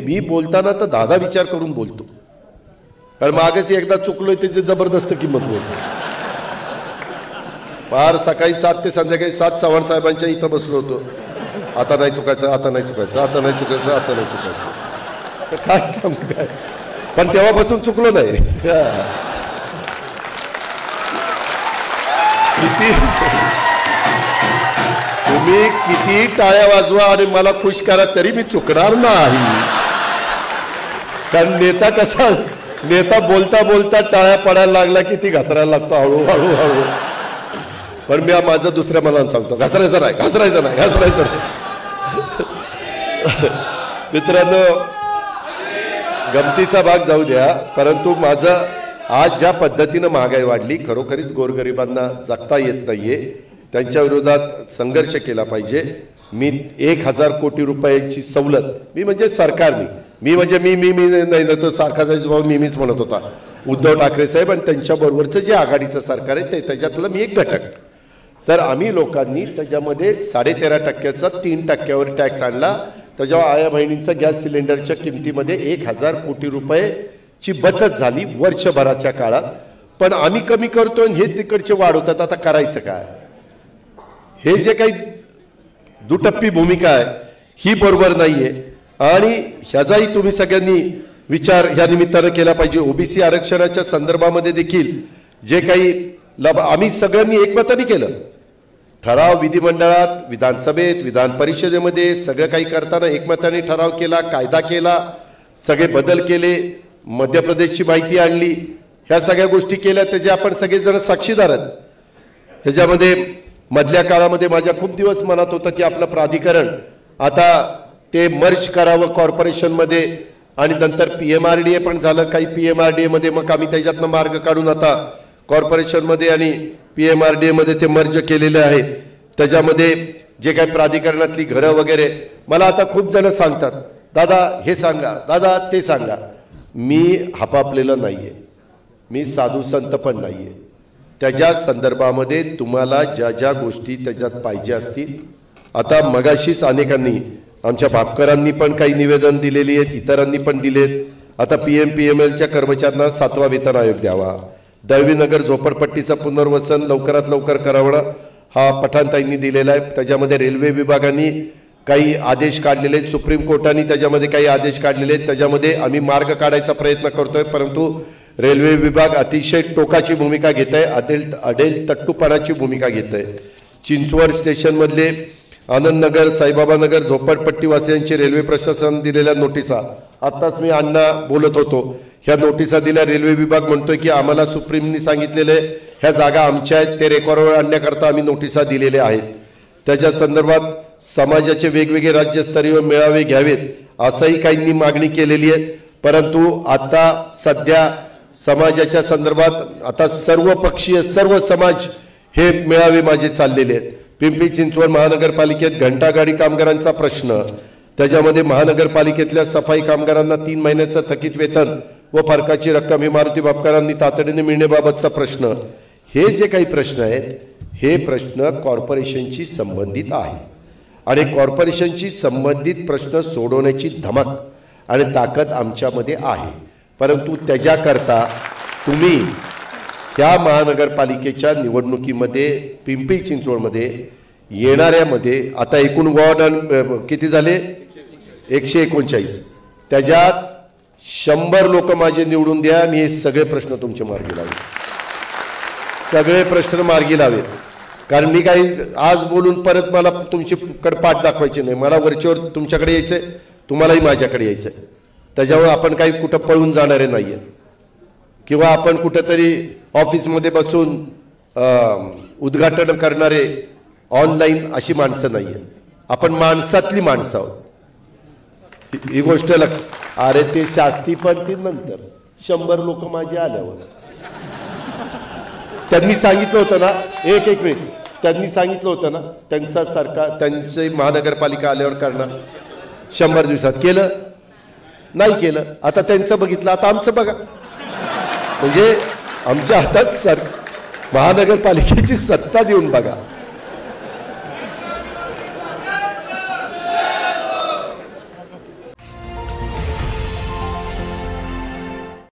मी बोलताना तर दादा विचार करून बोलतो, कारण मागेच एकदा चुकलोय त्याची जबरदस्त किंमत बोलतो. फार सकाळी 7 ते संध्याकाळी 7 चव्हाण साहेबांच्या इथं बसलो होतो. आता नाही चुकायचं, आता नाही चुकायचं, आता नाही चुकायचं, आता नाही चुकायचं. तर काय सांगू काय, पण तेव्हापासून चुकलो नाही. तुम्ही किती टाळ्या वाजवा आणि मला खुश करा तरी मी चुकणार नाही. कारण नेता बोलता बोलता टाळ्या पडायला लागला की ती घसरायला लागतो हळूहळू हळू. पण मी माझं दुसऱ्या मनानं सांगतो, घसरायचं नाही, घसरायचं नाही, घसरायचं नाही. मित्रांनो, गमतीचा भाग जाऊ द्या, परंतु माझं आज ज्या पद्धतीनं महागाई वाढली, खरोखरीच गोरगरिबांना जगता येत नाहीये, त्यांच्या विरोधात संघर्ष केला पाहिजे. मी 1000 कोटी रुपयाची सवलत, मी म्हणजे सरकारने, मी म्हणजे मी मी मी नाही ना, तो सारखाचा जबाब मीच म्हणत होता. उद्धव ठाकरे साहेब आणि त्यांच्याबरोबरचं जे आघाडीचं सरकार आहे ते त्याच्यातलं मी एक घटक. तर आम्ही लोकांनी त्याच्यामध्ये 13.5%चा 3%वर टॅक्स आणला. त्याच्यावर आया बहिणींचा गॅस सिलेंडरच्या किमतीमध्ये 1000 कोटी रुपयेची बचत झाली वर्षभराच्या काळात. पण आम्ही कमी करतो आणि हे तिकडचे वाढवतात. आता करायचं काय? हे जे काही दुटप्पी भूमिका आहे ही बरोबर नाहीये आणि ह्याचाही तुम्ही सगळ्यांनी विचार ह्या निमित्तानं केला पाहिजे. ओबीसी आरक्षणाच्या संदर्भामध्ये देखील जे काही आम्ही सगळ्यांनी एकमताने केलं. ठराव विधिमंडळात, विधानसभेत, विधान परिषदेमध्ये सगळं काही करताना एकमताने ठराव केला, कायदा केला, सगळे बदल केले, मध्य प्रदेशची माहिती आणली, ह्या सगळ्या गोष्टी केल्या, त्याचे आपण सगळेजण साक्षीदार आहेत. ह्याच्यामध्ये मधल्या काळामध्ये माझ्या खूप दिवस मनात होतं की आपलं प्राधिकरण आता ते मर्ज करावं कॉर्पोरेशनमध्ये आणि नंतर PMRDA पण झालं. काही PMRDA मध्ये मग आम्ही त्याच्यातनं मार्ग काढून आता कॉर्पोरेशनमध्ये आणि PMRDA मध्ये ते मर्ज केलेले आहे. त्याच्यामध्ये जे काही प्राधिकरणातली घरं वगैरे, मला आता खूप जण सांगतात, दादा हे सांगा, दादा ते सांगा. मी हापापलेलं नाहीये, मी साधू संत पण नाहीये. त्याच्या संदर्भामध्ये तुम्हाला ज्या ज्या गोष्टी त्याच्यात पाहिजे असतील, आता मगाशीच अनेकांनी, आमच्या भापकरांनी पण काही निवेदन दिलेली आहेत, इतरांनी पण दिलेत. आता PMPMLच्या कर्मचाऱ्यांना 7वा वेतन आयोग द्यावा, दळवीनगर झोपडपट्टीचं पुनर्वसन लवकरात लवकर करावं हा पठाणताईंनी दिलेला आहे. त्याच्यामध्ये रेल्वे विभागाने काही आदेश काढलेले आहेत, सुप्रीम कोर्टाने त्याच्यामध्ये काही आदेश काढलेले आहेत. त्याच्यामध्ये आम्ही मार्ग काढायचा प्रयत्न करतोय, परंतु रेल्वे विभाग अतिशय टोकाची भूमिका घेत आहे, अडेल तट्टूपणाची भूमिका घेत आहे. चिंचवड स्टेशनमधले आनंदनगर, साईबाबानगर झोपडपट्टीवासियांची रेल्वे प्रशासनाने दिलेल्या नोटिसा, आत्ताच मी अण्णा बोलत होतो, ह्या नोटिसा दिल्या. रेल्वे विभाग म्हणतोय की आम्हाला सुप्रीमनी सांगितलेले ह्या जागा आमच्या आहेत, ते रेकॉर्डवर आणण्याकरता आम्ही नोटिसा दिलेल्या आहेत. त्याच्या संदर्भात समाजाचे वेगवेगळे राज्यस्तरीय मेळावे घ्यावेत असंही काहींनी मागणी केलेली आहे. परंतु आता सध्या समाजाच्या संदर्भात आता सर्व पक्षीय, सर्व समाज हे मेळावे माझे चाललेले आहेत. पिंपरी चिंचवड महानगरपालिकेत घंटागाडी कामगारांचा प्रश्न, त्याच्यामध्ये महानगरपालिकेतल्या सफाई कामगारांना 3 महिन्याचं थकीत वेतन व फरकाची रक्कम ही मारुती भापकरांनी तातडीने मिळण्याबाबतचा प्रश्न, हे जे काही प्रश्न आहेत हे प्रश्न कॉर्पोरेशनशी संबंधित आहे आणि कॉर्पोरेशनशी संबंधित प्रश्न सोडवण्याची धमक आणि ताकद आमच्यामध्ये आहे. परंतु त्याच्याकरता तुम्ही ह्या महानगरपालिकेच्या निवडणुकीमध्ये पिंपरी चिंचवडमध्ये येणाऱ्यामध्ये आता एकूण वॉर्ड किती झाले? 139. त्याच्यात 100 लोक माझे निवडून द्या, मी हे सगळे प्रश्न तुमचे मार्गी लावेल, सगळे प्रश्न मार्गी लावेल. कारण मी काही आज बोलून परत मला तुमच्याकडे पाठ दाखवायची नाही. मला वरच्यावर तुमच्याकडे यायचंय, तुम्हालाही माझ्याकडे यायचंय. त्याच्यामुळे आपण काही कुठं पळून जाणारे नाहीये किंवा आपण कुठेतरी ऑफिसमध्ये बसून उद्घाटन करणारे ऑनलाईन अशी माणसं नाहीये. आपण माणसातली माणसं आहोत, ही गोष्ट अरे ते शास्ती पण ती नंतर 100 लोक माझे आल्यावर त्यांनी सांगितलं होतं ना, एक मिनिट, त्यांनी सांगितलं होतं ना त्यांचा सरकार, त्यांची महानगरपालिका आल्यावर करणार, 100 दिवसात केलं नाही केलं. आता त्यांचं बघितलं, आता आमचं बघा. म्हणजे आमच्या हातात महानगरपालिकेची सत्ता देऊन बघा.